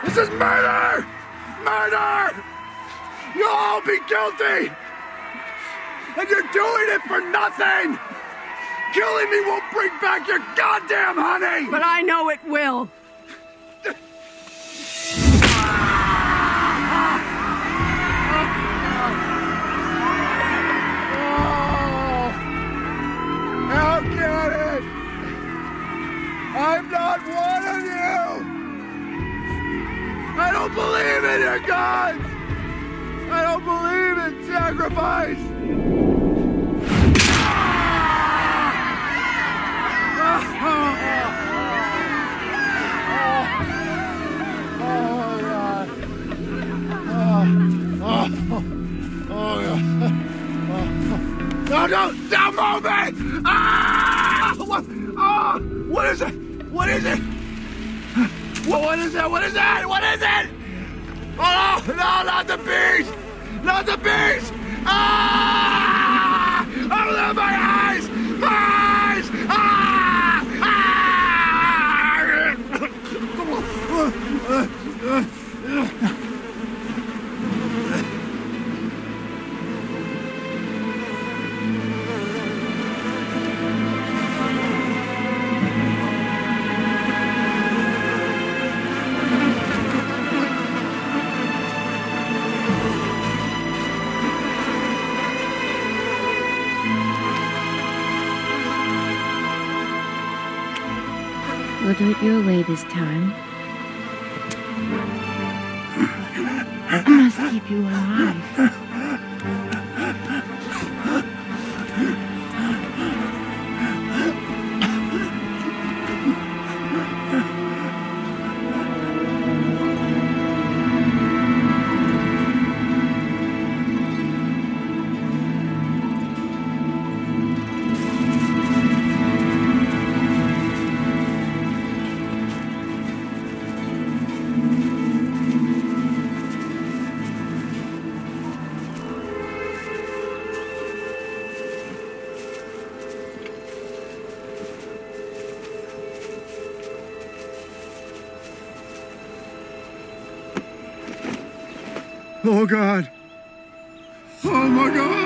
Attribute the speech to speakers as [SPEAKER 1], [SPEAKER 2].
[SPEAKER 1] This is murder! Murder! You'll all be guilty! And you're doing it for nothing! Killing me won't bring back your goddamn honey!
[SPEAKER 2] But I know it will.
[SPEAKER 1] How can it? I'm not one of you! I don't believe in your gods! I don't believe in sacrifice! No, don't move it! Ah! What is it? What is it? What is it? What is it? What is it? Oh, no, not the beast! Not the beast! Ah! Open my eyes! Eyes! Ah! Ah!
[SPEAKER 3] We'll do it your way this time. I must keep you alive.
[SPEAKER 1] Oh, God. Oh, my God.